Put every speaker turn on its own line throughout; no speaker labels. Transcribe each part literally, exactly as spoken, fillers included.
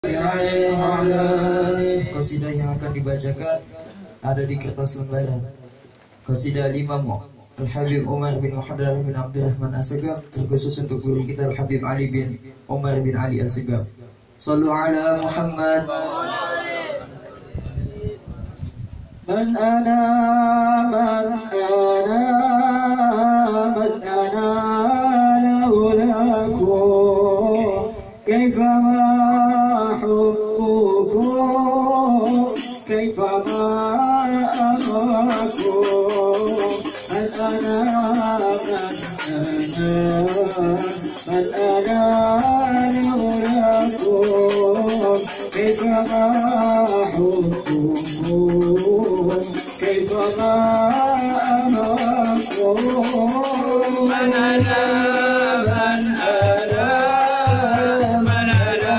Qasidah yang akan dibacakan ada di kertas lembaran. Qasidah Al-Imam Al-Habib Umar bin Muhammad bin Abdurrahman As-Segaf, terkhusus untuk guru kita Al-Habib Ali bin Umar bin Ali As-Segaf. Sallu ala Muhammad. Man ana man ana man ana laulakum kaifama كيفما أراكم من أنا من أنا لولاكم كيفما أحبكم كيفما أراكم من أنا من أنا من أنا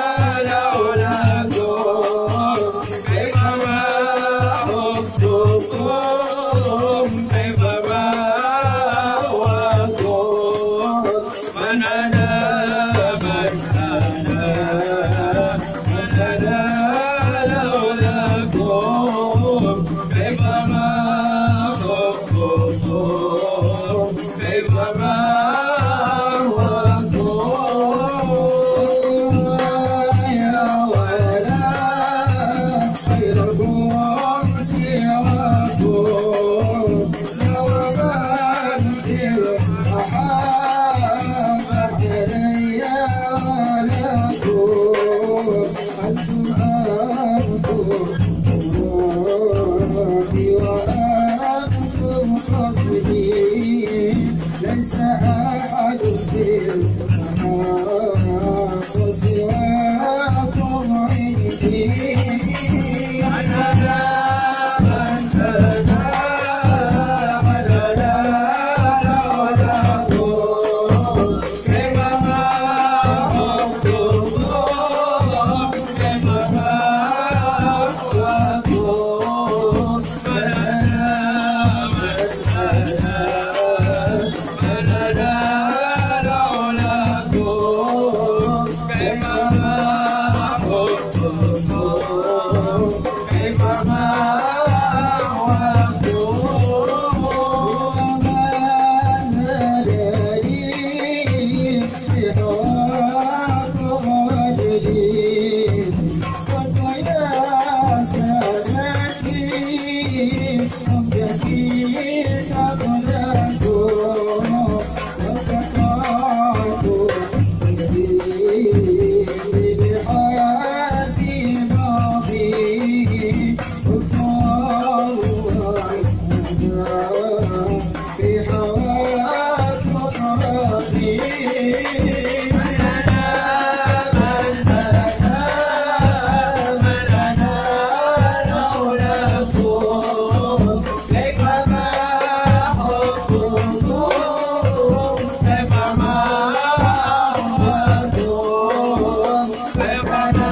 ليس أحد في السماء وسواكم عندي. أنا لا من أنا من أنا لولاكم كيفما أحبكم كيفما أحبكم من أنا من أنا Bye.